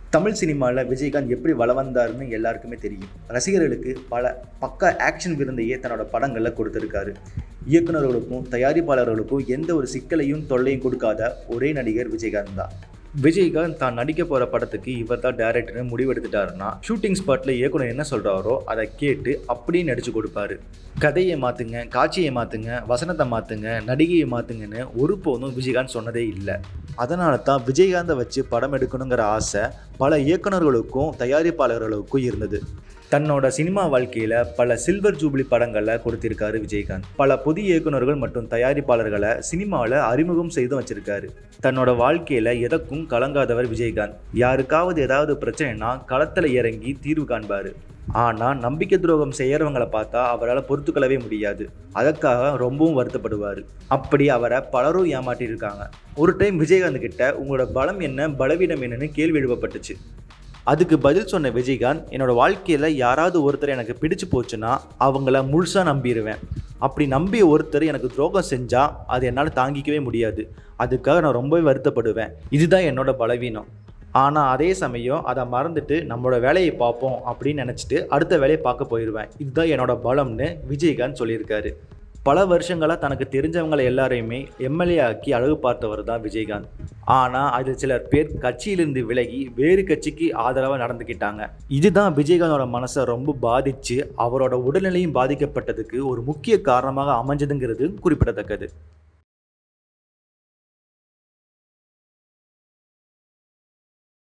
தமிழ் சினிமாவில் விஜயகாந்த் எப்படி வலம் வந்தாருன்னு எல்லாருக்குமே தெரியும். ரசிகர்களுக்கு பல பக்க ஆக்ஷன் விருந்தையே தன்னோட படங்களில் கொடுத்துருக்காரு. இயக்குநர்களுக்கும் தயாரிப்பாளர்களுக்கும் எந்த ஒரு சிக்கலையும் தொல்லையும் கொடுக்காத ஒரே நடிகர் விஜயகாந்த் தான். விஜயகாந்த் தான் நடிக்க போகிற படத்துக்கு இவர் தான் டேரக்டர்னு முடிவெடுத்துட்டாருன்னா ஷூட்டிங் ஸ்பாட்டில் இயக்குனர் என்ன சொல்கிறாரோ அதை கேட்டு அப்படியே நடித்து கொடுப்பாரு. கதையை மாற்றுங்க, காட்சியை மாற்றுங்க, வசனத்தை மாற்றுங்க, நடிகையை மாற்றுங்கன்னு ஒருபோதும் விஜயகாந்த் சொன்னதே இல்லை. அதனால தான் விஜயகாந்தை வச்சு படம் எடுக்கணுங்கிற ஆசை பல இயக்குநர்களுக்கும் தயாரிப்பாளர்களுக்கும் இருந்தது. தன்னோட சினிமா வாழ்க்கையில் பல சில்வர் ஜூப்ளி படங்களை கொடுத்திருக்காரு விஜயகாந்த். பல புதிய இயக்குநர்கள் மற்றும் தயாரிப்பாளர்களை சினிமாவில் அறிமுகம் செய்து வச்சிருக்காரு. தன்னோட வாழ்க்கையில் எதற்கும் கலங்காதவர் விஜயகாந்த். யாருக்காவது ஏதாவது பிரச்சனைனா களத்தில் இறங்கி தீர்வு காண்பார். ஆனால் நம்பிக்கை துரோகம் செய்கிறவங்களை பார்த்தா அவரால் பொறுத்துக்கொள்ளவே முடியாது. அதற்காக ரொம்பவும் வருத்தப்படுவார். அப்படி அவரை பலரும் ஏமாற்றியிருக்காங்க. ஒரு டைம் விஜயகாந்த் கிட்ட உங்களோட பலம் என்ன, பலவீனம் என்னன்னு கேள்வி எழுப்பப்பட்டுச்சு. அதுக்கு பதில் சொன்ன விஜயகாந்த், என்னோட வாழ்க்கையில் யாராவது ஒருத்தர் எனக்கு பிடிச்சு போச்சுன்னா அவங்கள முழுசாக நம்பிடுவேன். அப்படி நம்பிய ஒருத்தர் எனக்கு துரோகம் செஞ்சால் அது என்னால் தாங்கிக்கவே முடியாது. அதுக்காக நான் ரொம்பவே வருத்தப்படுவேன். இதுதான் என்னோட பலவீனம். ஆனால் அதே சமயம் அதை மறந்துட்டு நம்மளோட வேலையை பார்ப்போம் அப்படின்னு நினச்சிட்டு அடுத்த வேலையை பார்க்க போயிடுவேன். இதுதான் என்னோட பலம்னு விஜயகாந்த் சொல்லியிருக்காரு. பல வருஷங்களாக தனக்கு தெரிஞ்சவங்களை எல்லாரையுமே எம்எல்ஏ ஆக்கி அழகு பார்த்தவர் தான் விஜயகாந்த். ஆனால் அதில் சிலர் பேர் கட்சியிலிருந்து விலகி வேறு கட்சிக்கு ஆதரவாக நடந்துக்கிட்டாங்க. இதுதான் விஜயகாந்தோட மனசை ரொம்ப பாதித்து அவரோட உடல்நிலையும் பாதிக்கப்பட்டதுக்கு ஒரு முக்கிய காரணமாக அமைஞ்சதுங்கிறது குறிப்பிடத்தக்கது.